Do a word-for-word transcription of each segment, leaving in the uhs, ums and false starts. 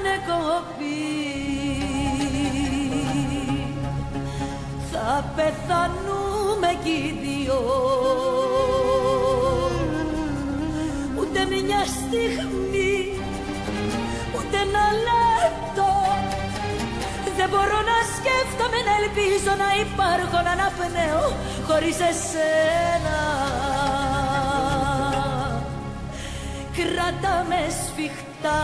κοπεί. Θα πεθανούμε κι οι δυο. Ούτε μια στιγμή, ούτε ένα λεπτό δεν μπορώ να σκέφτομαι, να ελπίζω, να υπάρχω, να αναπνέω χωρίς εσένα. Κράτα με σφιχτά,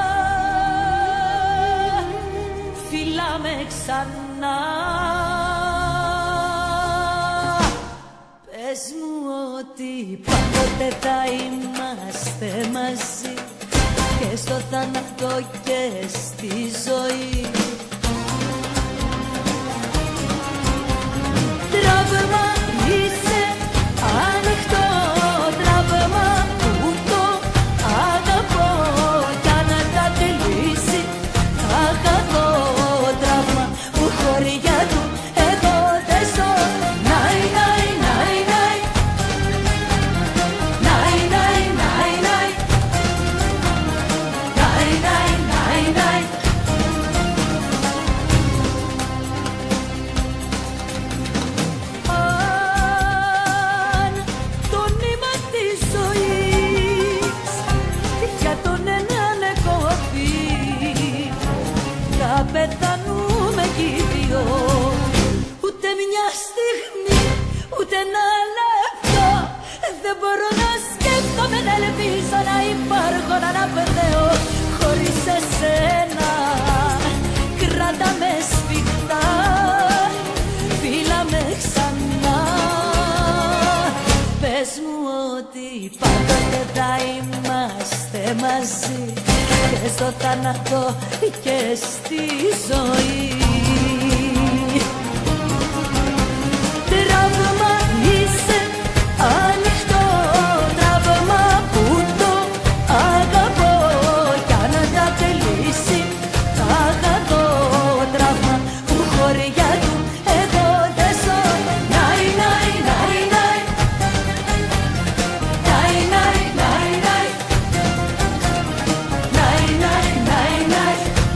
φιλά με ξανά. Πες μου ότι πάντοτε θα είμαστε μαζί, και στο θάνατο και στη ζωή. Τραύμα είσαι, ανοιχτό τραύμα που το αγαπώ, κι αν τα τελείσει θα χαθώ. Τραύμα που χωριά του εγώ δεν ζω. Νάι, νάι, νάι, νάι. Νάι, νάι, νάι, νάι. Νάι, νάι, νάι, νάι. Αν το νήμα της ζωής για τον έναν κοπεί, θα πεθανούμε κι οι δυο. Ούτε μια στιγμή, ούτε ένα λεπτό δεν μπορώ να σκέφτομαι, να ελπίζω, να υπάρχω, να αναπνέω χωρίς εσένα. Κράτα με σφιχτά, φίλα με ξανά. Πες μου ότι πάντοτε θα είμαστε μαζί, και στο θάνατο και στη ζωή. Τραύμα είσαι, ανοιχτό τραύμα που το αγαπώ, κι αν τα τελείσει θα χαθώ. Τραύμα που χωριά του εγώ δεν ζω. Νάι, νάι, νάι, νάι. Νάι, νάι, νάι, νάι. Νάι, νάι, νάι, νάι.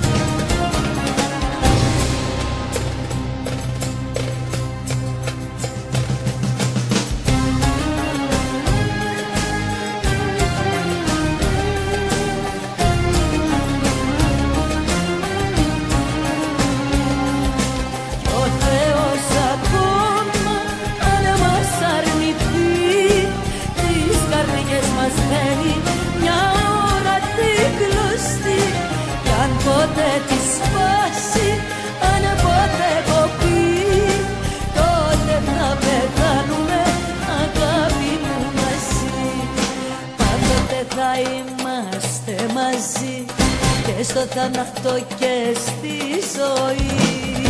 Κι ο Θεός ακόμα αν μας αρνηθεί, τις καρδιές μας μένει μια ώρα την κλωστή. Κι αν ποτέ τη σπάσει, αν ποτέ κοπεί, τότε θα πεθάνουμε αγάπη μου μαζί. Πάντοτε θα είμαστε μαζί, και στο θάνατο και στη ζωή.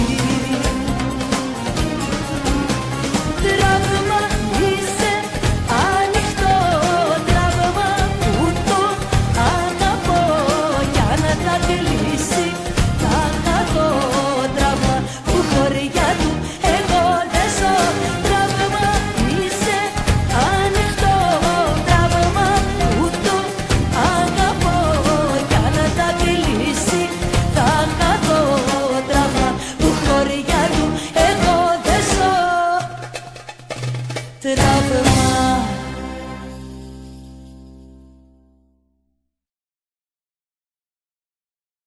Τραύμα είσαι, ανοιχτό τραύμα που το αγαπώ, κι αν τα τελείσει θα χαθώ. Τραύμα που χωριά του εγώ δεν ζω. Τραύμα είσαι, ανοιχτό τραύμα που το αγαπώ, κι αν τα τελείσει θα χαθώ. Τραύμα που χωριά του εγώ δεν ζω. Τραύμα.